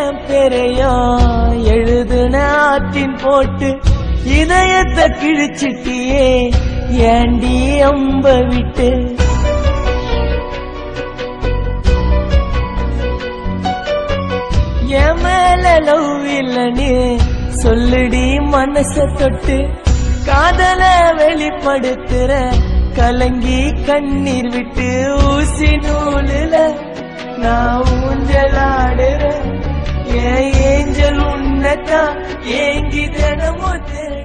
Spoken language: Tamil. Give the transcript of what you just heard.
பெறையா எழுதுன ஆற்றின் போட்டு இதயத்தை கிழிச்சிட்டியே ஏண்டி அம்ப விட்டு என் மேல லவ் இல்லனே சொல்லுடி மனச தொட்டு காதல வெளிப்படுத்துற கலங்கி கண்ணீர் விட்டு ஊசி நூலுல நான் ஊஞ்சலாடுற ஏஞ்சல் உன்னதான் ஏங்கி தினமும்